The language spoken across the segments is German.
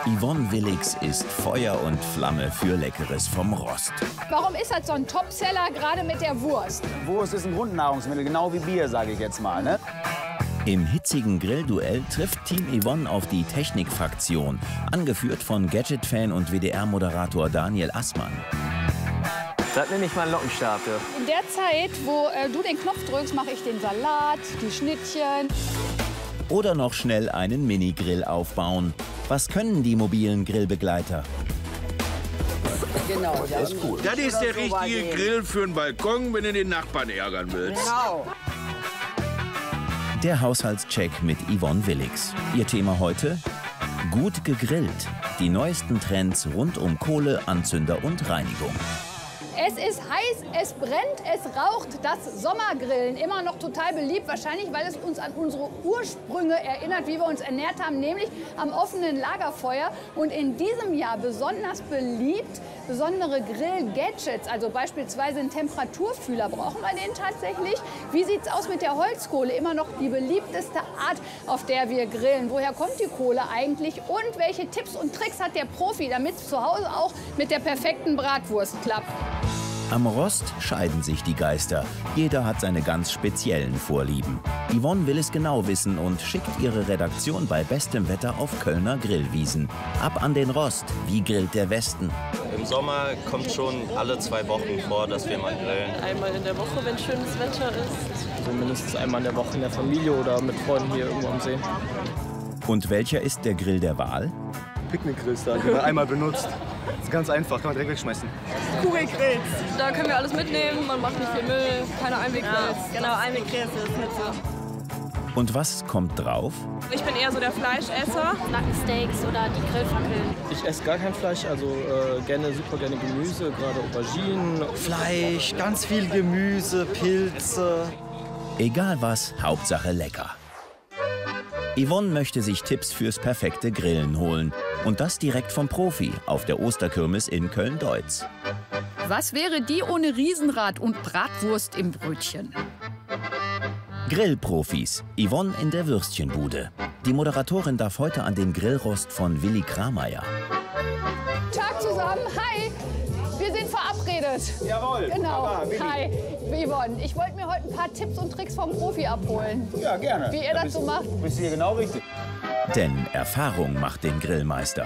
Yvonne Willigs ist Feuer und Flamme für Leckeres vom Rost. Warum ist das so ein Topseller, gerade mit der Wurst? Wurst ist ein Grundnahrungsmittel, genau wie Bier, sage ich jetzt mal. Ne? Im hitzigen Grillduell trifft Team Yvonne auf die Technikfraktion, angeführt von Gadget-Fan und WDR-Moderator Daniel Assmann. Das nenne ich mal einen Lockenstab. Ja. In der Zeit, wo du den Knopf drückst, mache ich den Salat, die Schnittchen. Oder noch schnell einen Mini-Grill aufbauen. Was können die mobilen Grillbegleiter? Genau, das ist gut. Das ist der richtige Grill für einen Balkon, wenn du den Nachbarn ärgern willst. Genau. Der Haushaltscheck mit Yvonne Willigs. Ihr Thema heute? Gut gegrillt. Die neuesten Trends rund um Kohle, Anzünder und Reinigung. Es ist heiß, es brennt, es raucht. Das Sommergrillen, immer noch total beliebt. Wahrscheinlich, weil es uns an unsere Ursprünge erinnert, wie wir uns ernährt haben, nämlich am offenen Lagerfeuer. Und in diesem Jahr besonders beliebt besondere Grill-Gadgets, also beispielsweise einen Temperaturfühler. Brauchen wir den tatsächlich? Wie sieht es aus mit der Holzkohle? Immer noch die beliebteste Art, auf der wir grillen. Woher kommt die Kohle eigentlich? Und welche Tipps und Tricks hat der Profi, damit es zu Hause auch mit der perfekten Bratwurst klappt? Am Rost scheiden sich die Geister. Jeder hat seine ganz speziellen Vorlieben. Yvonne will es genau wissen und schickt ihre Redaktion bei bestem Wetter auf Kölner Grillwiesen. Ab an den Rost. Wie grillt der Westen? Im Sommer kommt schon alle 2 Wochen vor, dass wir mal grillen. Einmal in der Woche, wenn schönes Wetter ist. Also mindestens einmal in der Woche in der Familie oder mit Freunden hier irgendwo am See. Und welcher ist der Grill der Wahl? Picknickgrills da, einmal benutzt. Das ist ganz einfach, kann man direkt wegschmeißen. Kugelgrills. Da können wir alles mitnehmen, man macht nicht viel Müll, keine Einweggrills. Ja, genau, Einweggrills ist nicht so. Und was kommt drauf? Ich bin eher so der Fleischesser. Nackensteaks oder die Grillfackeln. Ich esse gar kein Fleisch, also super gerne Gemüse, gerade Auberginen. Fleisch, ganz viel Gemüse, Pilze. Egal was, Hauptsache lecker. Yvonne möchte sich Tipps fürs perfekte Grillen holen. Und das direkt vom Profi auf der Osterkirmes in Köln-Deutz. Was wäre die ohne Riesenrad und Bratwurst im Brötchen? Grillprofis. Yvonne in der Würstchenbude. Die Moderatorin darf heute an den Grillrost von Willi Krameyer. Tag zusammen, hi! Wir sind verabredet. Jawohl. Genau. Wunderbar, Hi, Yvonne. Ich wollte mir heute ein paar Tipps und Tricks vom Profi abholen. Ja, gerne. Wie ihr das so macht. Bist du hier genau richtig. Denn Erfahrung macht den Grillmeister.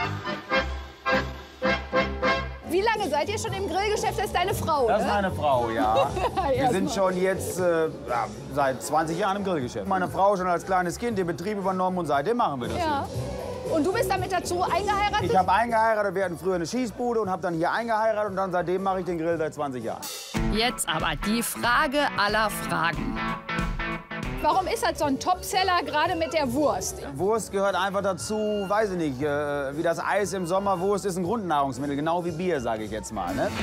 Wie lange seid ihr schon im Grillgeschäft? Das ist deine Frau, Das ist ne? meine Frau, ja. Wir Erst sind mal. schon jetzt seit 20 Jahren im Grillgeschäft. Meine Frau schon als kleines Kind den Betrieb übernommen und seitdem machen wir das. Ja. Und du bist damit dazu eingeheiratet? Ich habe eingeheiratet, wir hatten früher eine Schießbude und habe dann hier eingeheiratet und dann seitdem mache ich den Grill seit 20 Jahren. Jetzt aber die Frage aller Fragen. Warum ist das so ein Topseller, gerade mit der Wurst? Wurst gehört einfach dazu, weiß ich nicht, wie das Eis im Sommer. Wurst ist ein Grundnahrungsmittel, genau wie Bier, sage ich jetzt mal. Ne?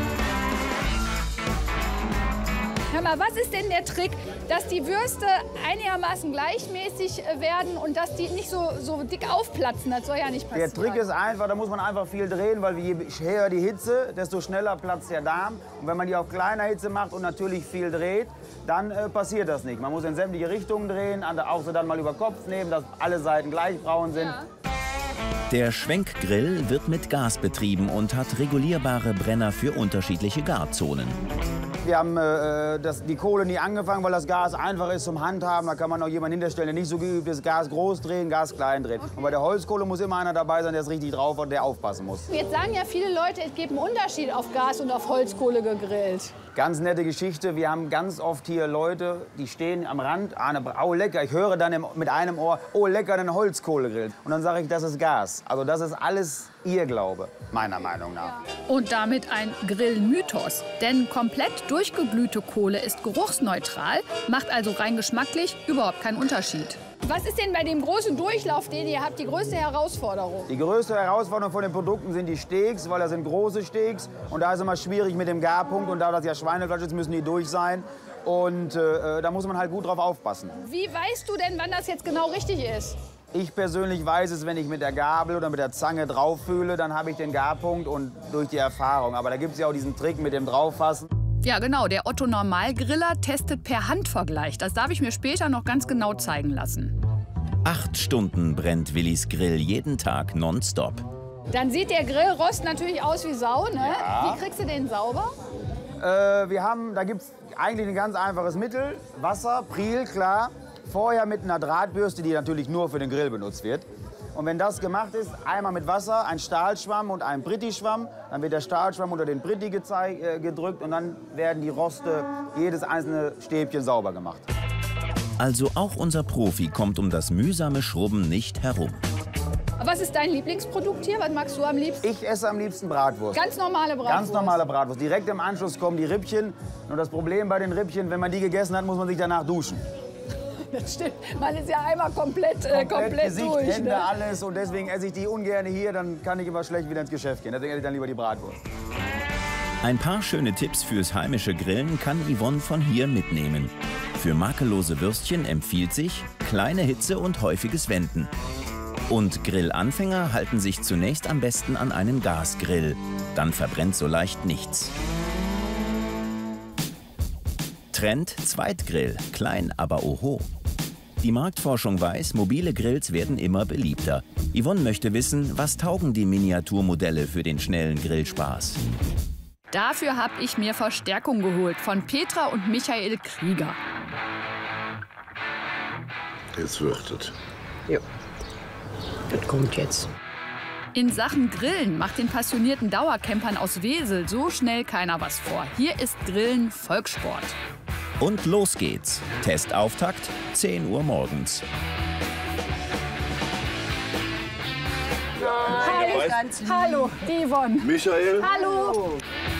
Hör mal, was ist denn der Trick, dass die Würste einigermaßen gleichmäßig werden und dass die nicht so dick aufplatzen? Das soll ja nicht passieren. Der Trick ist einfach, da muss man einfach viel drehen, weil je höher die Hitze, desto schneller platzt der Darm. Und wenn man die auf kleiner Hitze macht und natürlich viel dreht, dann passiert das nicht. Man muss in sämtliche Richtungen drehen, auch so dann mal über Kopf nehmen, dass alle Seiten gleich braun sind. Ja. Der Schwenkgrill wird mit Gas betrieben und hat regulierbare Brenner für unterschiedliche Garzonen. Wir haben die Kohle nie angefangen, weil das Gas einfach ist zum Handhaben. Da kann man auch jemanden hinterstellen, der nicht so geübt ist. Gas groß drehen, Gas klein drehen. Und bei der Holzkohle muss immer einer dabei sein, der es richtig drauf hat, der aufpassen muss. Jetzt sagen ja viele Leute, es gibt einen Unterschied auf Gas und auf Holzkohle gegrillt. Ganz nette Geschichte. Wir haben ganz oft hier Leute, die stehen am Rand. Oh, lecker. Ich höre dann mit einem Ohr, oh, lecker, eine Holzkohlegrill. Und dann sage ich, das ist Gas. Also das ist alles Irrglaube, meiner Meinung nach. Und damit ein Grillmythos. Denn komplett durchgeglühte Kohle ist geruchsneutral, macht also rein geschmacklich überhaupt keinen Unterschied. Was ist denn bei dem großen Durchlauf, den ihr habt, die größte Herausforderung? Die größte Herausforderung von den Produkten sind die Steaks, weil das sind große Steaks. Und da ist immer schwierig mit dem Garpunkt. Und da das ja Schweinefleisch ist, müssen die durch sein. Und da muss man halt gut drauf aufpassen. Wie weißt du denn, wann das jetzt genau richtig ist? Ich persönlich weiß es, wenn ich mit der Gabel oder mit der Zange drauf fühle, dann habe ich den Garpunkt und durch die Erfahrung. Aber da gibt es ja auch diesen Trick mit dem Drauffassen. Ja, genau. Der Otto-Normalgriller testet per Handvergleich. Das darf ich mir später noch ganz genau zeigen lassen. 8 Stunden brennt Willis Grill jeden Tag nonstop. Dann sieht der Grillrost natürlich aus wie Sau, ne? Ja. Wie kriegst du den sauber? Da gibt es eigentlich ein ganz einfaches Mittel. Wasser, Priel, klar. Vorher mit einer Drahtbürste, die natürlich nur für den Grill benutzt wird. Und wenn das gemacht ist, einmal mit Wasser, ein Stahlschwamm und ein Britti-Schwamm. Dann wird der Stahlschwamm unter den Britti gedrückt und dann werden die Roste, jedes einzelne Stäbchen sauber gemacht. Also auch unser Profi kommt um das mühsame Schrubben nicht herum. Was ist dein Lieblingsprodukt hier? Was magst du am liebsten? Ich esse am liebsten Bratwurst. Ganz normale Bratwurst? Ganz normale Bratwurst. Direkt im Anschluss kommen die Rippchen. Nur das Problem bei den Rippchen, wenn man die gegessen hat, muss man sich danach duschen. Das stimmt. Man ist ja einmal komplett Gesicht, durch. Hände, Ne? alles. Und deswegen esse ich die ungern hier. Dann kann ich immer schlecht wieder ins Geschäft gehen. Deswegen esse ich dann lieber die Bratwurst. Ein paar schöne Tipps fürs heimische Grillen kann Yvonne von hier mitnehmen. Für makellose Würstchen empfiehlt sich kleine Hitze und häufiges Wenden. Und Grillanfänger halten sich zunächst am besten an einen Gasgrill. Dann verbrennt so leicht nichts. Trend Zweitgrill, klein aber oho. Die Marktforschung weiß, mobile Grills werden immer beliebter. Yvonne möchte wissen, was taugen die Miniaturmodelle für den schnellen Grillspaß? Dafür habe ich mir Verstärkung geholt von Petra und Michael Krieger. Jetzt wird es. Ja, das kommt jetzt. In Sachen Grillen macht den passionierten Dauercampern aus Wesel so schnell keiner was vor. Hier ist Grillen Volkssport. Und los geht's. Testauftakt, 10 Uhr morgens. Hallo, die Yvonne. Michael. Hallo.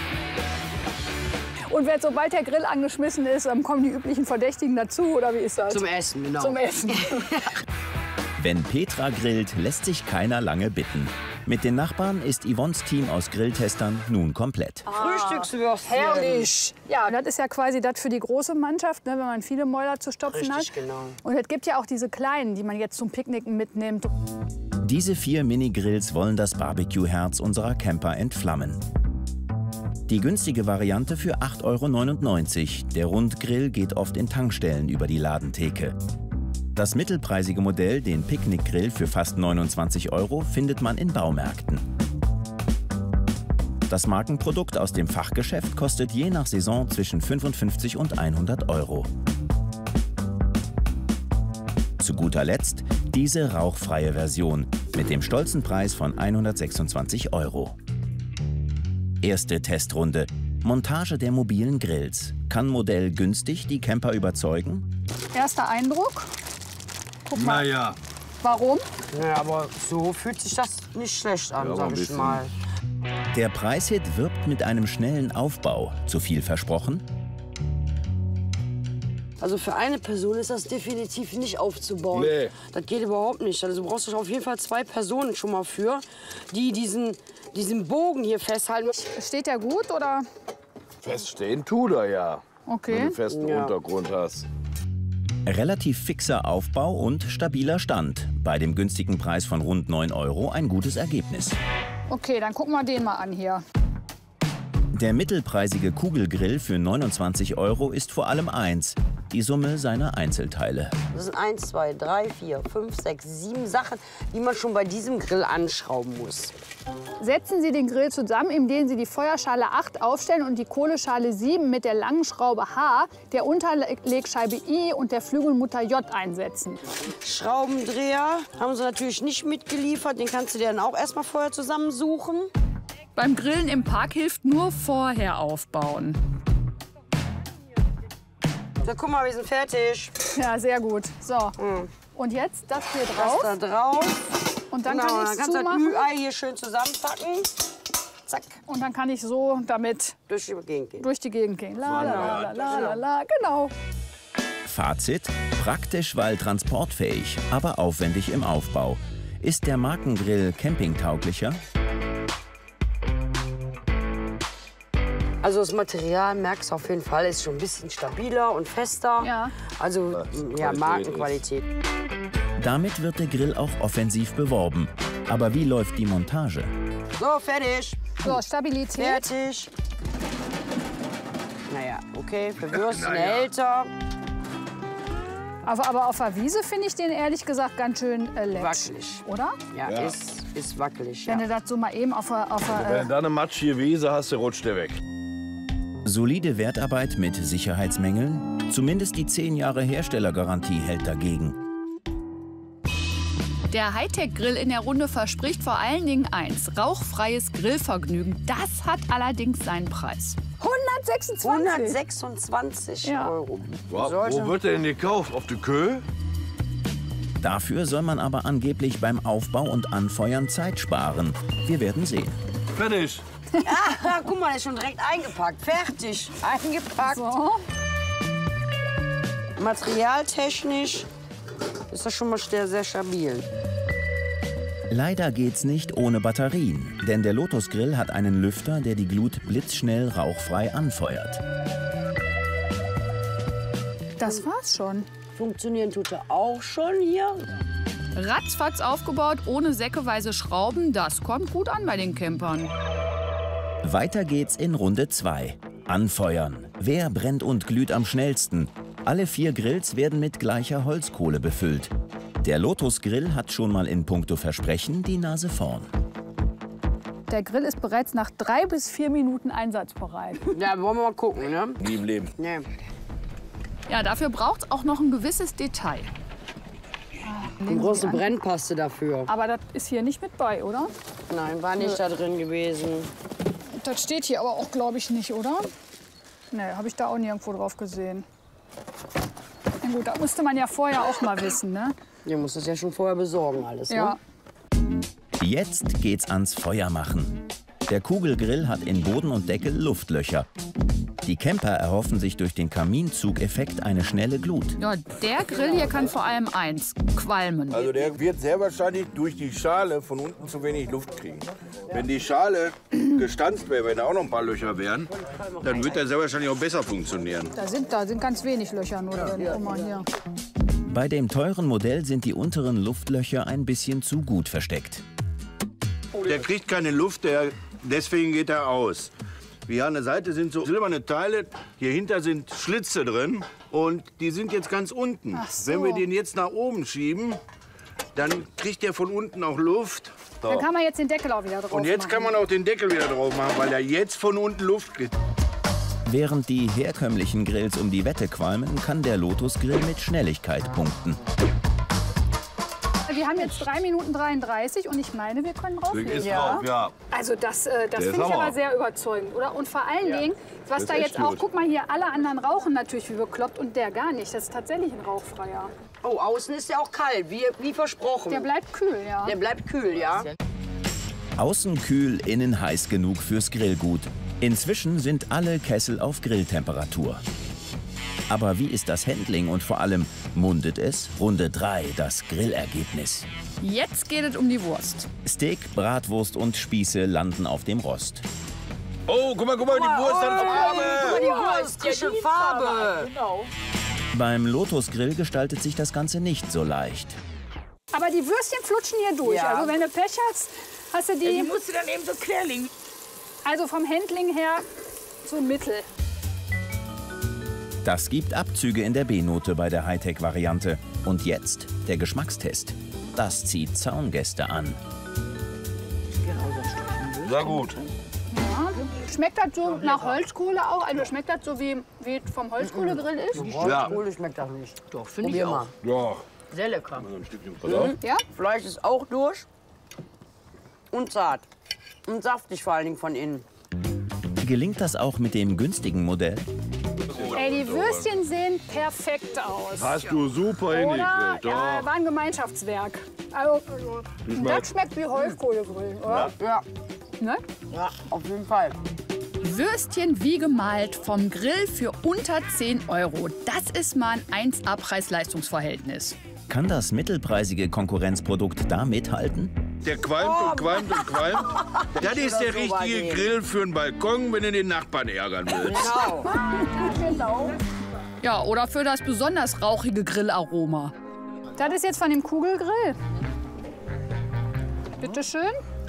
Und sobald der Grill angeschmissen ist, kommen die üblichen Verdächtigen dazu, oder wie ist das? Zum Essen, genau. Zum Essen. Wenn Petra grillt, lässt sich keiner lange bitten. Mit den Nachbarn ist Yvonnes Team aus Grilltestern nun komplett. Frühstückswürstchen. Herrlich. Ja, das ist ja quasi das für die große Mannschaft, ne, wenn man viele Mäuler zu stopfen Richtig, hat. genau. Und es gibt ja auch diese kleinen, die man jetzt zum Picknicken mitnimmt. Diese 4 Mini-Grills wollen das Barbecue-Herz unserer Camper entflammen. Die günstige Variante für 8,99 €. Der Rundgrill geht oft in Tankstellen über die Ladentheke. Das mittelpreisige Modell, den Picknickgrill für fast 29 €, findet man in Baumärkten. Das Markenprodukt aus dem Fachgeschäft kostet je nach Saison zwischen 55 und 100 €. Zu guter Letzt diese rauchfreie Version mit dem stolzen Preis von 126 €. Erste Testrunde. Montage der mobilen Grills. Kann Modell günstig die Camper überzeugen? Erster Eindruck. Guck mal. Naja. Warum? Ja, aber so fühlt sich das nicht schlecht an, Ja, sag ein ich bisschen. mal. Der Preishit wirbt mit einem schnellen Aufbau. Zu viel versprochen? Also für eine Person ist das definitiv nicht aufzubauen. Nee. Das geht überhaupt nicht. Also du brauchst auf jeden Fall 2 Personen schon mal für, die diesen Bogen hier festhalten. Steht der gut, oder? Feststehen tut er ja. Wenn du Okay. einen festen Ja. Untergrund hast. Relativ fixer Aufbau und stabiler Stand. Bei dem günstigen Preis von rund 9 € ein gutes Ergebnis. Okay, dann gucken wir den mal an hier. Der mittelpreisige Kugelgrill für 29 € ist vor allem eins: die Summe seiner Einzelteile. Das sind 1, 2, 3, 4, 5, 6, 7 Sachen, die man schon bei diesem Grill anschrauben muss. Setzen Sie den Grill zusammen, indem Sie die Feuerschale 8 aufstellen und die Kohleschale 7 mit der langen Schraube H, der Unterlegscheibe I und der Flügelmutter J einsetzen. Schraubendreher haben sie natürlich nicht mitgeliefert. Den kannst du dir dann auch erstmal vorher zusammensuchen. Beim Grillen im Park hilft nur vorher aufbauen. So, guck mal, wir sind fertig. Ja, sehr gut. So. Und jetzt das hier drauf. Das da drauf. Und dann Genau, kann dann ich es kannst du das zumachen. Ü-Ei hier schön zusammenpacken. Zack, Und dann kann ich so damit durch die Gegend gehen. durch die Gegend gehen. La, la, la, la, la, la. Genau. Fazit: praktisch, weil transportfähig, aber aufwendig im Aufbau. Ist der Markengrill campingtauglicher? Also das Material, merkst du auf jeden Fall, ist schon ein bisschen stabiler und fester. Ja. Also ja, Markenqualität. Damit wird der Grill auch offensiv beworben. Aber wie läuft die Montage? So, fertig. So, Stabilität. Fertig. Naja, okay, für Würstchen älter. Aber auf der Wiese finde ich den ehrlich gesagt ganz schön lätsch. Wackelig. Oder? Ja, ist wackelig. Wenn du das so mal eben auf der Wenn du da eine matschige Wiese hast, rutscht der weg. Solide Wertarbeit mit Sicherheitsmängeln? Zumindest die 10 Jahre Herstellergarantie hält dagegen. Der Hightech-Grill in der Runde verspricht vor allen Dingen eins: rauchfreies Grillvergnügen. Das hat allerdings seinen Preis. 126 Euro. Wo wird der denn gekauft? Auf der Köh? Dafür soll man aber angeblich beim Aufbau und Anfeuern Zeit sparen. Wir werden sehen. Fertig. Ah, guck mal, der ist schon direkt eingepackt. Fertig. Eingepackt. So. Materialtechnisch ist das schon mal sehr stabil. Leider geht's nicht ohne Batterien, denn der Lotus Grill hat einen Lüfter, der die Glut blitzschnell rauchfrei anfeuert. Das war's schon. Funktionieren tut er auch schon hier. Ratzfatz aufgebaut, ohne säckeweise Schrauben, das kommt gut an bei den Campern. Weiter geht's in Runde 2. Anfeuern. Wer brennt und glüht am schnellsten? Alle 4 Grills werden mit gleicher Holzkohle befüllt. Der Lotus Grill hat schon mal in puncto Versprechen die Nase vorn. Der Grill ist bereits nach 3 bis 4 Minuten einsatzbereit. Ja, wollen wir mal gucken, ne? Nie im Leben. Nee. Ja, dafür braucht es auch noch ein gewisses Detail. Eine große Brennpaste dafür. Aber das ist hier nicht mit bei, oder? Nein, war nicht da drin gewesen. Das steht hier aber auch, glaube ich, nicht, oder? Nee, habe ich da auch nirgendwo drauf gesehen. Na gut, das musste man ja vorher auch mal wissen, ne? Ihr müsst es ja schon vorher besorgen, alles, Ja. ne? Jetzt geht's ans Feuer machen. Der Kugelgrill hat in Boden und Deckel Luftlöcher. Die Camper erhoffen sich durch den Kaminzugeffekt eine schnelle Glut. Ja, der Grill hier kann vor allem eins: qualmen. Also der wird sehr wahrscheinlich durch die Schale von unten zu wenig Luft kriegen. Wenn die Schale gestanzt wäre, wenn da auch noch ein paar Löcher wären, dann wird der sehr wahrscheinlich auch besser funktionieren. Da sind ganz wenig Löcher nur drin. Guck mal hier. Bei dem teuren Modell sind die unteren Luftlöcher ein bisschen zu gut versteckt. Der kriegt keine Luft, deswegen geht er aus. Hier an der Seite sind so silberne Teile, hier hinter sind Schlitze drin und die sind jetzt ganz unten. Ach so. Wenn wir den jetzt nach oben schieben, dann kriegt der von unten auch Luft. So. Dann kann man jetzt den Deckel auch wieder drauf Und jetzt kann man auch den Deckel wieder drauf machen, weil er jetzt von unten Luft kriegt. Während die herkömmlichen Grills um die Wette qualmen, kann der Lotus Grill mit Schnelligkeit punkten. Wir haben jetzt 3 Minuten 33 und ich meine, wir können drauflegen. Ist drauf, ja. Also das finde ich aber sehr überzeugend, oder? Und vor allen Dingen, was da jetzt auch, guck mal hier, alle anderen rauchen natürlich wie bekloppt und der gar nicht. Das ist tatsächlich ein rauchfreier. Oh, außen ist der auch kalt, wie versprochen. Der bleibt kühl, ja. Der bleibt kühl, ja. Außen kühl, innen heiß genug fürs Grillgut. Inzwischen sind alle Kessel auf Grilltemperatur. Aber wie ist das Handling und vor allem, mundet es? Runde 3, das Grillergebnis. Jetzt geht es um die Wurst. Steak, Bratwurst und Spieße landen auf dem Rost. Oh, guck mal, die Wurst hat Farbe. Guck mal, die Wurst, frische Farbe. Genau. Beim Lotus Grill gestaltet sich das Ganze nicht so leicht. Aber die Würstchen flutschen hier durch. Ja. Also wenn du Pech hast, hast du die... Die musst du dann eben so querlegen. Also vom Handling her so mittel. Das gibt Abzüge in der B-Note bei der Hightech-Variante. Und jetzt der Geschmackstest. Das zieht Zaungäste an. Sehr gut. Ja. Schmeckt das so nach Holzkohle auch? Also schmeckt das so wie vom Holzkohlegrill ist? Ja. Holzkohle schmeckt das nicht. Doch, finde ich auch. Ja. Sehr lecker. Ein Stückchen Pardon. Ja? Fleisch ist auch durch und zart. Und saftig vor allen Dingen von innen. Gelingt das auch mit dem günstigen Modell? Ey, die Würstchen sehen perfekt aus. Hast du super Oder? hingekriegt. Ja, war ein Gemeinschaftswerk. Also, das schmeckt wie Holzkohlegrill, oder? Ja. Ne? Ja, auf jeden Fall. Würstchen wie gemalt vom Grill für unter 10 Euro. Das ist mal ein 1A Preis-Leistungs-Verhältnis. Kann das mittelpreisige Konkurrenzprodukt da mithalten? Der qualmt und qualmt und qualmt. Das ist der richtige Grill für einen Balkon, wenn du den Nachbarn ärgern willst. Genau. Ja, oder für das besonders rauchige Grillaroma. Das ist jetzt von dem Kugelgrill. Bitte schön.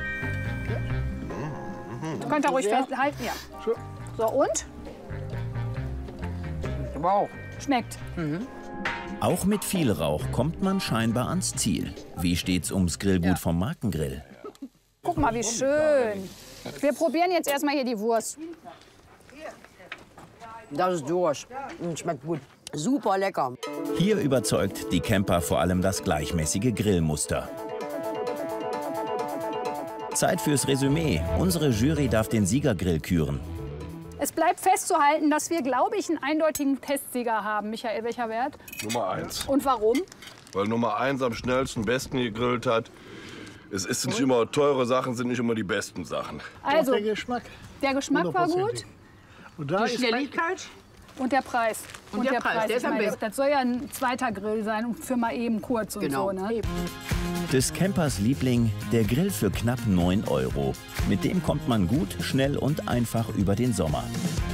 Könnt ihr ruhig festhalten, ja. So, und? Aber auch. Schmeckt. Auch mit viel Rauch kommt man scheinbar ans Ziel. Wie steht's ums Grillgut vom Markengrill? Guck mal, wie schön. Wir probieren jetzt erstmal hier die Wurst. Das ist durch. Schmeckt gut. Super lecker. Hier überzeugt die Camper vor allem das gleichmäßige Grillmuster. Zeit fürs Resümee. Unsere Jury darf den Siegergrill küren. Es bleibt festzuhalten, dass wir, glaube ich, einen eindeutigen Testsieger haben. Michael, welcher Wert? Nummer 1. Und warum? Weil Nummer 1 am schnellsten, besten gegrillt hat. Es ist nicht immer, teure Sachen sind nicht immer die besten Sachen. Also, der Geschmack. Der Geschmack war gut. Und da Die Schnelligkeit. Und der Preis. Und der Preis, der ist am besten. Das soll ja ein zweiter Grill sein, für mal eben kurz und so. Ne? Des Campers Liebling, der Grill für knapp 9 €. Mit dem kommt man gut, schnell und einfach über den Sommer.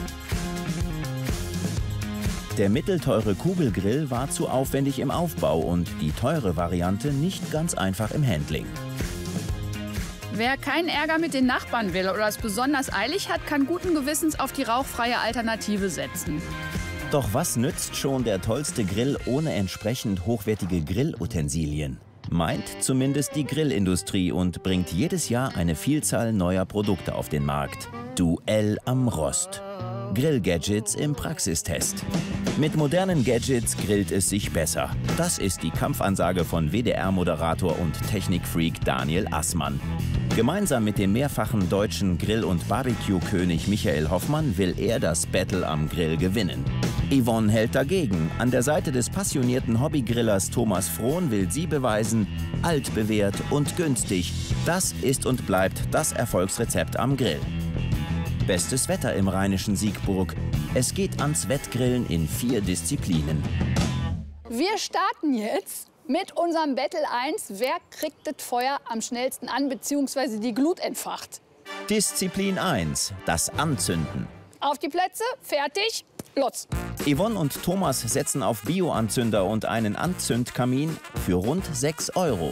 Der mittelteure Kugelgrill war zu aufwendig im Aufbau und die teure Variante nicht ganz einfach im Handling. Wer keinen Ärger mit den Nachbarn will oder es besonders eilig hat, kann guten Gewissens auf die rauchfreie Alternative setzen. Doch was nützt schon der tollste Grill ohne entsprechend hochwertige Grillutensilien? Meint zumindest die Grillindustrie und bringt jedes Jahr eine Vielzahl neuer Produkte auf den Markt. Duell am Rost. Grillgadgets im Praxistest. Mit modernen Gadgets grillt es sich besser. Das ist die Kampfansage von WDR-Moderator und Technikfreak Daniel Assmann. Gemeinsam mit dem mehrfachen deutschen Grill- und Barbecue-König Michael Hoffmann will er das Battle am Grill gewinnen. Yvonne hält dagegen. An der Seite des passionierten Hobbygrillers Thomas Frohn will sie beweisen, altbewährt und günstig. Das ist und bleibt das Erfolgsrezept am Grill. Bestes Wetter im rheinischen Siegburg. Es geht ans Wettgrillen in 4 Disziplinen. Wir starten jetzt mit unserem Battle 1. Wer kriegt das Feuer am schnellsten an, bzw. die Glut entfacht? Disziplin 1, das Anzünden. Auf die Plätze, fertig, los. Yvonne und Thomas setzen auf Bioanzünder und einen Anzündkamin für rund 6 €.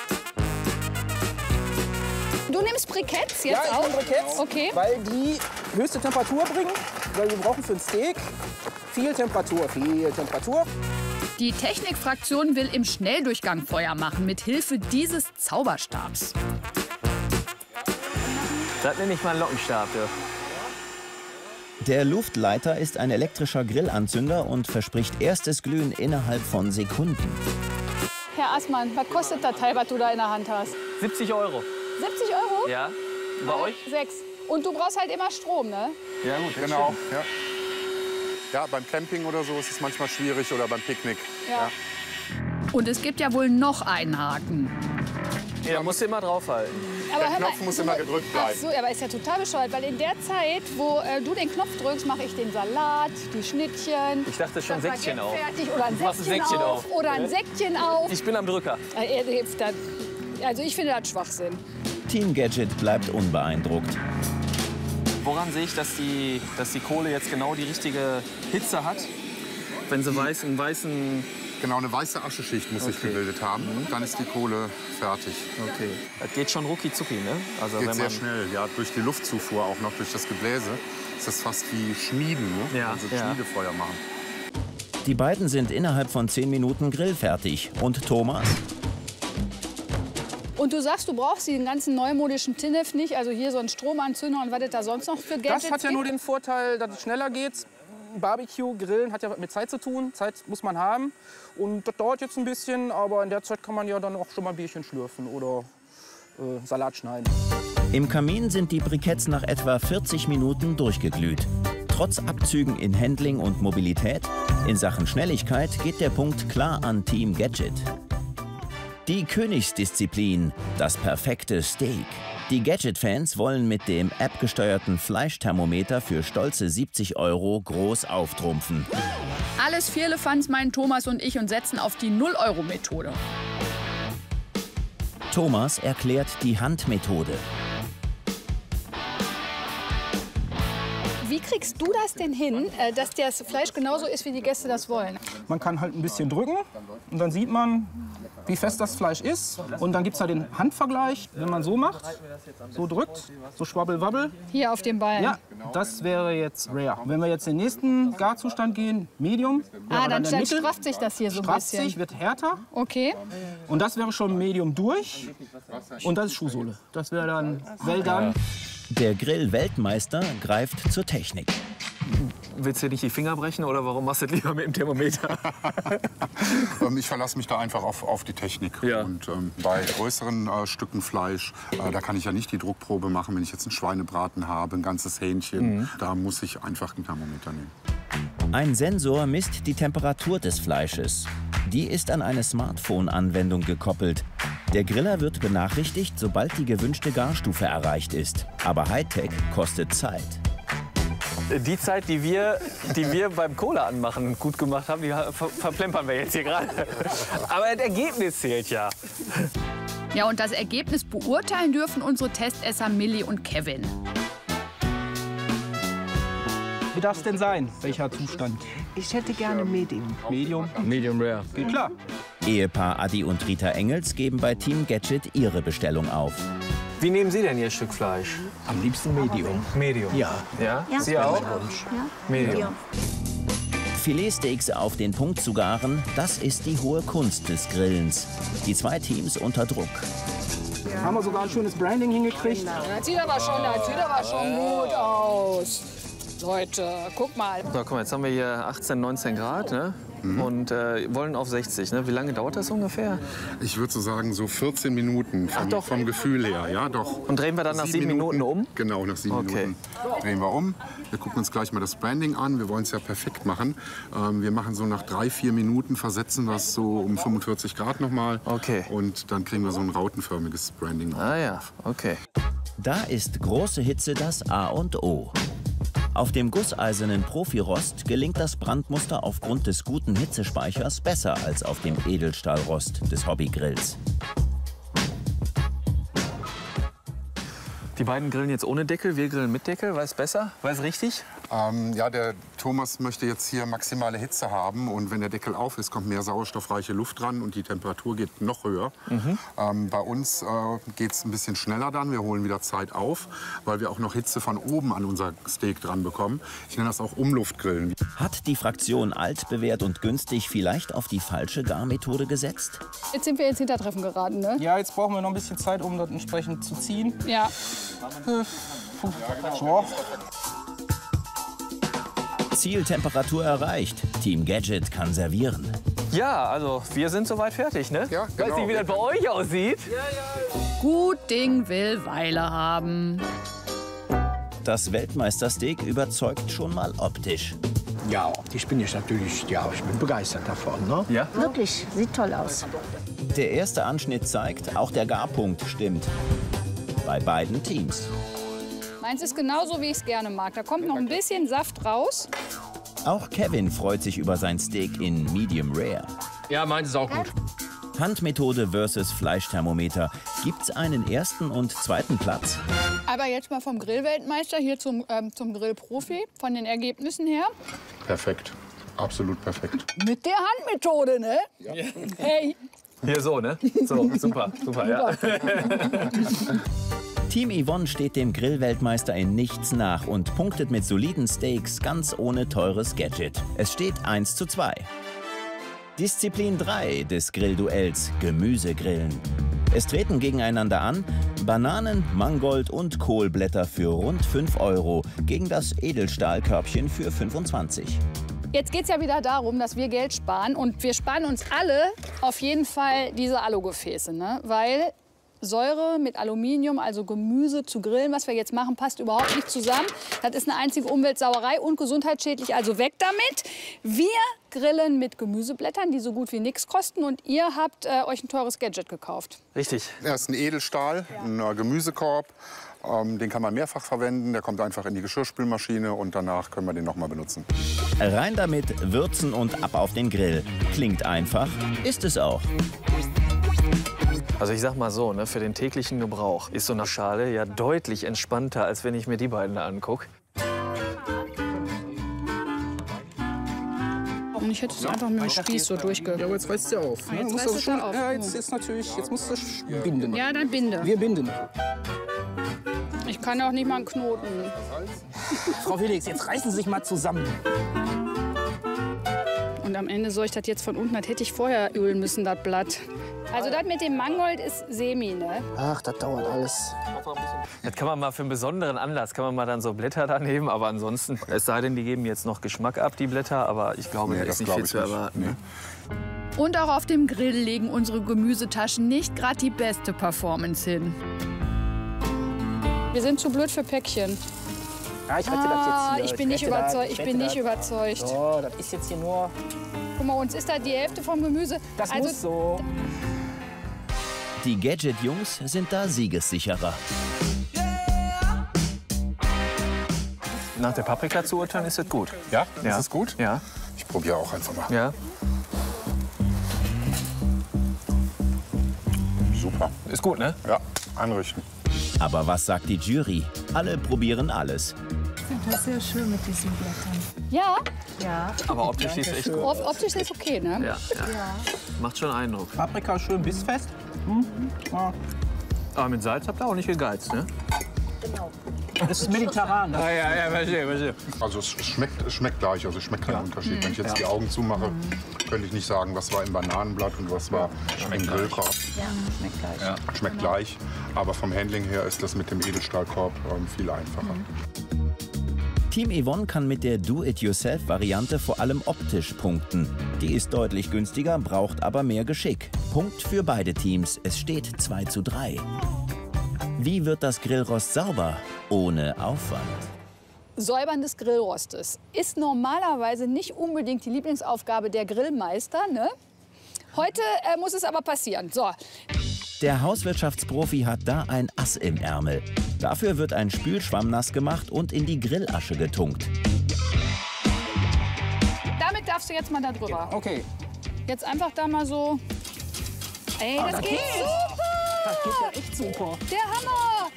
Du nimmst Briketts jetzt ja, auch? ich nehme Briketts, okay. weil die höchste Temperatur bringen. Weil wir brauchen für ein Steak viel Temperatur, viel Temperatur. Die Technikfraktion will im Schnelldurchgang Feuer machen, mit Hilfe dieses Zauberstabs. Das nenne ich mal einen Lockenstab. Ja. Der Luftleiter ist ein elektrischer Grillanzünder und verspricht erstes Glühen innerhalb von Sekunden. Herr Assmann, was kostet das Teil, was du da in der Hand hast? 70 €. 70 €? Ja. Bei euch? 6. Und du brauchst halt immer Strom, ne? Ja, gut. Genau. Ja. Ja, beim Camping oder so ist es manchmal schwierig oder beim Picknick. Ja. Und es gibt ja wohl noch einen Haken. Ja, da musst du immer draufhalten. Aber der Knopf muss immer gedrückt bleiben. Ach so, aber ist ja total bescheuert, weil in der Zeit, wo du den Knopf drückst, mache ich den Salat, die Schnittchen. Ich dachte schon das Säckchen Baguette auf. Fertig, oder ein Du machst Säckchen, ein Säckchen auf. Oder ein Säckchen auf. Ich bin am Drücker. Also ich finde das Schwachsinn. Team Gadget bleibt unbeeindruckt. Woran sehe ich, dass die Kohle jetzt genau die richtige Hitze hat? Wenn sie einen weißen... Genau, eine weiße Ascheschicht muss sich gebildet haben. Dann ist die Kohle fertig. Okay. Das geht schon rucki-zucki, ne? Also geht sehr schnell, ja. Durch die Luftzufuhr, auch noch durch das Gebläse. Ist das fast wie Schmieden, ne? Ja. Also Schmiedefeuer machen. Die beiden sind innerhalb von 10 Minuten grillfertig. Und Thomas? Und du sagst, du brauchst den ganzen neumodischen Tinnef nicht, also hier so ein Stromanzünder und was es da sonst noch für Gadgets Das hat ja nur den Vorteil, dass es schneller geht. Barbecue, Grillen hat ja mit Zeit zu tun. Zeit muss man haben. Und das dauert jetzt ein bisschen, aber in der Zeit kann man ja dann auch schon mal ein Bierchen schlürfen oder Salat schneiden. Im Kamin sind die Briketts nach etwa 40 Minuten durchgeglüht. Trotz Abzügen in Handling und Mobilität, in Sachen Schnelligkeit geht der Punkt klar an Team Gadget. Die Königsdisziplin, das perfekte Steak. Die Gadget-Fans wollen mit dem appgesteuerten Fleischthermometer für stolze 70 € groß auftrumpfen. Alles Vierlefanz meinen Thomas und ich und setzen auf die 0-Euro-Methode. Thomas erklärt die Handmethode. Wie kriegst du das denn hin, dass das Fleisch genauso ist, wie die Gäste das wollen? Man kann halt ein bisschen drücken und dann sieht man, wie fest das Fleisch ist. Und dann gibt es da den Handvergleich. Wenn man so macht, so drückt, so schwabbel-wabbel. Hier auf dem Ballen. Ja, das wäre jetzt Rare. Wenn wir jetzt in den nächsten Garzustand gehen, Medium. Dann strafft sich das hier so ein bisschen. Sich, wird härter. Okay. Und das wäre schon Medium durch. Und das ist Schuhsohle. Das wäre dann well done. Der Grill-Weltmeister greift zur Technik. Willst du dir nicht die Finger brechen oder warum machst du das lieber mit dem Thermometer? Ich verlasse mich da einfach auf die Technik. Ja. Und bei größeren Stücken Fleisch, da kann ich ja nicht die Druckprobe machen. Wenn ich jetzt einen Schweinebraten habe, ein ganzes Hähnchen, da muss ich einfach einen Thermometer nehmen. Ein Sensor misst die Temperatur des Fleisches. Die ist an eine Smartphone-Anwendung gekoppelt. Der Griller wird benachrichtigt, sobald die gewünschte Garstufe erreicht ist. Aber Hightech kostet Zeit. Die Zeit, die wir beim Cola anmachen gut gemacht haben, die verplempern wir jetzt hier gerade. Aber das Ergebnis zählt ja. Ja, und das Ergebnis beurteilen dürfen unsere Testesser Millie und Kevin. Wie darf es denn sein? Welcher Zustand? Ich hätte gerne Medium. Medium? Medium Rare. Geht klar. Ehepaar Adi und Rita Engels geben bei Team Gadget ihre Bestellung auf. Wie nehmen Sie denn Ihr Stück Fleisch? Am liebsten Medium. Medium? Ja. Ja? Ja. Sie auch? Ja. Medium. Filetsteaks auf den Punkt zu garen, das ist die hohe Kunst des Grillens. Die zwei Teams unter Druck. Haben wir sogar ein schönes Branding hingekriegt. Das sieht aber schon gut aus. Leute, guck mal. So, guck mal, jetzt haben wir hier 18, 19 Grad, ne? Und wollen auf 60. Ne? Wie lange dauert das ungefähr? Ich würde so sagen, so 14 Minuten vom Gefühl her. Ja, doch. Und drehen wir dann nach 7 Minuten um? Genau, nach 7 Minuten drehen wir um. Wir gucken uns gleich mal das Branding an. Wir wollen es ja perfekt machen. Wir machen so nach 3, 4 Minuten, versetzen wir es so um 45 Grad nochmal. Okay. Und dann kriegen wir so ein rautenförmiges Branding. Ah ja, okay. Da ist große Hitze das A und O. Auf dem gusseisernen Profirost gelingt das Brandmuster aufgrund des guten Hitzespeichers besser als auf dem Edelstahlrost des Hobbygrills. Die beiden grillen jetzt ohne Deckel, wir grillen mit Deckel. War es besser? War es richtig? Ja, der Thomas möchte jetzt hier maximale Hitze haben. Und wenn der Deckel auf ist, kommt mehr sauerstoffreiche Luft dran und die Temperatur geht noch höher. Bei uns geht es ein bisschen schneller dann. Wir holen wieder Zeit auf, weil wir auch noch Hitze von oben an unser Steak dran bekommen. Ich nenne das auch Umluftgrillen. Hat die Fraktion altbewährt und günstig vielleicht auf die falsche Garmethode gesetzt? Jetzt sind wir ins Hintertreffen geraten, ne? Ja, jetzt brauchen wir noch ein bisschen Zeit, um das entsprechend zu ziehen. Ja. So. Zieltemperatur erreicht. Team Gadget kann servieren. Ja, also wir sind soweit fertig, ne? Ja, genau. Weiß nicht, wie das bei euch aussieht. Gut Ding will Weile haben. Das Weltmeistersteak überzeugt schon mal optisch. Ja, optisch bin ich natürlich, ich bin begeistert davon. Ne? Ja? Wirklich, sieht toll aus. Der erste Anschnitt zeigt, auch der Garpunkt stimmt. Bei beiden Teams. Meins ist genauso, wie ich es gerne mag. Da kommt noch ein bisschen Saft raus. Auch Kevin freut sich über sein Steak in Medium Rare. Ja, meins ist auch gut. Handmethode versus Fleischthermometer. Gibt's einen ersten und zweiten Platz? Aber jetzt mal vom Grillweltmeister hier zum Grillprofi, von den Ergebnissen her. Perfekt. Absolut perfekt. Mit der Handmethode, ne? Ja. Hey. Hier so, ne? So, super, ja. Team Yvonne steht dem Grillweltmeister in nichts nach und punktet mit soliden Steaks ganz ohne teures Gadget. Es steht 1:2. Disziplin 3 des Grillduells, Gemüsegrillen. Es treten gegeneinander an Bananen, Mangold und Kohlblätter für rund 5 € gegen das Edelstahlkörbchen für 25. Jetzt geht es ja wieder darum, dass wir Geld sparen. Und wir sparen uns alle auf jeden Fall diese Alugefäße, ne? Weil Säure mit Aluminium, also Gemüse zu grillen, was wir jetzt machen, passt überhaupt nicht zusammen. Das ist eine einzige Umweltsauerei und gesundheitsschädlich, also weg damit. Wir grillen mit Gemüseblättern, die so gut wie nichts kosten. Und ihr habt euch ein teures Gadget gekauft. Richtig. Das ist ein Edelstahl, ein Gemüsekorb. Den kann man mehrfach verwenden. Der kommt einfach in die Geschirrspülmaschine und danach können wir den noch mal benutzen. Rein damit, würzen und ab auf den Grill. Klingt einfach, ist es auch. Also ich sag mal so, ne, für den täglichen Gebrauch ist so eine Schale ja deutlich entspannter, als wenn ich mir die beiden da angucke. Und ich hätte es einfach mit dem Spieß so durchge... Ja, aber jetzt reißt ja auf. Jetzt reißt es ja auf. Ja, jetzt musst du binden. Ja, dann binde. Wir binden. Ich kann auch nicht mal einen Knoten. Frau Felix, jetzt reißen Sie sich mal zusammen. Und am Ende soll ich das jetzt von unten, das hätte ich vorher ölen müssen, das Blatt. Also das mit dem Mangold ist semi, ne? Ach, das dauert alles. Das kann man mal für einen besonderen Anlass, kann man mal dann so Blätter daneben, aber ansonsten, es sei denn, die geben jetzt noch Geschmack ab, die Blätter, aber ich glaube, Nee, das ist das nicht viel glaub ich zu erwarten. nicht. Nee. Und auch auf dem Grill legen unsere Gemüsetaschen nicht gerade die beste Performance hin. Wir sind zu blöd für Päckchen. Ja, ich rette das jetzt hier. Ich bin nicht überzeugt. Ich bin nicht überzeugt. So, das ist jetzt hier nur... Guck mal, uns ist da die Hälfte vom Gemüse. Das muss so. Die Gadget-Jungs sind da siegessicherer. Nach der Paprika zu urteilen, ist das gut. Ja? Ja. Ist es gut? Ja. Ich probiere auch einfach mal. Ja. Super. Ist gut, ne? Ja, einrichten. Aber was sagt die Jury? Alle probieren alles. Ich finde das sehr schön mit diesen Blättern. Ja? Ja. Aber optisch ist echt gut. Optisch ist okay, ne? Ja. Macht schon Eindruck. Paprika schön bissfest. Ja. Aber mit Salz habt ihr auch nicht gegeizt, ne? Genau. Das ist mediterran. Ja, verstehe. Also es schmeckt gleich, also es schmeckt keinen Unterschied. Wenn ich jetzt die Augen zumache, könnte ich nicht sagen, was war im Bananenblatt und was war im Grillkorb. Ja, schmeckt gleich. Ja, schmeckt gleich, aber vom Handling her ist das mit dem Edelstahlkorb viel einfacher. Team Yvonne kann mit der Do-it-yourself-Variante vor allem optisch punkten. Die ist deutlich günstiger, braucht aber mehr Geschick. Punkt für beide Teams. Es steht 2:3. Wie wird das Grillrost sauber? Ohne Aufwand. Säubern des Grillrostes ist normalerweise nicht unbedingt die Lieblingsaufgabe der Grillmeister, ne? Heute muss es aber passieren. So. Der Hauswirtschaftsprofi hat da ein Ass im Ärmel. Dafür wird ein Spülschwamm nass gemacht und in die Grillasche getunkt. Damit darfst du jetzt mal da drüber. Okay. Jetzt einfach da mal so. Ey, das geht super! Das geht ja echt super. Der Hammer!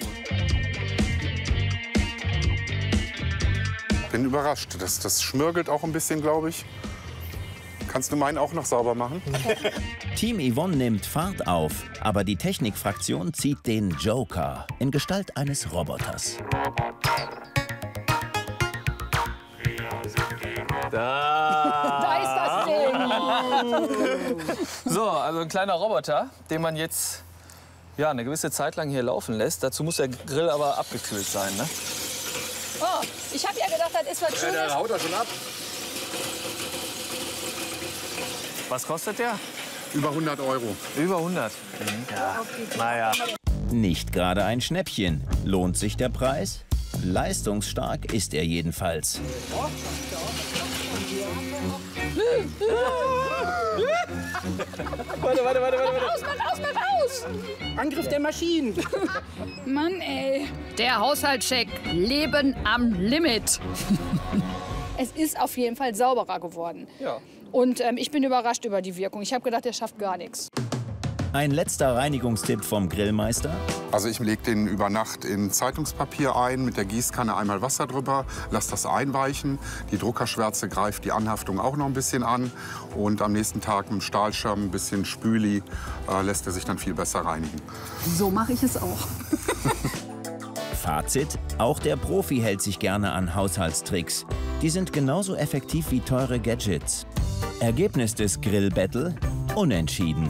Bin überrascht. Das schmirgelt auch ein bisschen, glaube ich. Kannst du meinen auch noch sauber machen? Team Yvonne nimmt Fahrt auf, aber die Technikfraktion zieht den Joker in Gestalt eines Roboters. Da ist das Ding! So, also ein kleiner Roboter, den man jetzt eine gewisse Zeit lang hier laufen lässt. Dazu muss der Grill aber abgekühlt sein, ne? Oh, ich habe ja gedacht, das ist was Schönes. Der haut da schon ab. Was kostet der? Über 100 €. Über 100? Ja, naja. Nicht gerade ein Schnäppchen. Lohnt sich der Preis? Leistungsstark ist er jedenfalls. Warte. Mach aus! Angriff der Maschinen. Mann, ey. Der Haushaltscheck. Leben am Limit. Es ist auf jeden Fall sauberer geworden. Ja. Und ich bin überrascht über die Wirkung. Ich habe gedacht, der schafft gar nichts. Ein letzter Reinigungstipp vom Grillmeister. Also ich lege den über Nacht in Zeitungspapier ein, mit der Gießkanne einmal Wasser drüber, lasse das einweichen. Die Druckerschwärze greift die Anhaftung auch noch ein bisschen an. Und am nächsten Tag mit dem Stahlschirm, ein bisschen Spüli, lässt er sich dann viel besser reinigen. So mache ich es auch. Fazit: Auch der Profi hält sich gerne an Haushaltstricks. Die sind genauso effektiv wie teure Gadgets. Ergebnis des Grill-Battle: Unentschieden.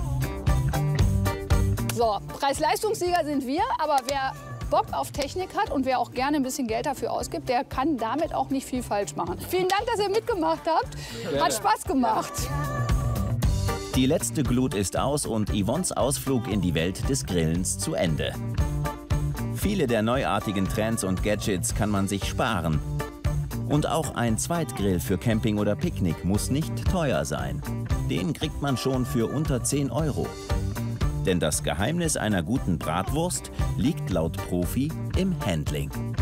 So, Preis-Leistungssieger sind wir, aber wer Bock auf Technik hat und wer auch gerne ein bisschen Geld dafür ausgibt, der kann damit auch nicht viel falsch machen. Vielen Dank, dass ihr mitgemacht habt. Hat Spaß gemacht. Die letzte Glut ist aus und Yvonnes Ausflug in die Welt des Grillens zu Ende. Viele der neuartigen Trends und Gadgets kann man sich sparen. Und auch ein Zweitgrill für Camping oder Picknick muss nicht teuer sein. Den kriegt man schon für unter 10 €. Denn das Geheimnis einer guten Bratwurst liegt laut Profi im Handling.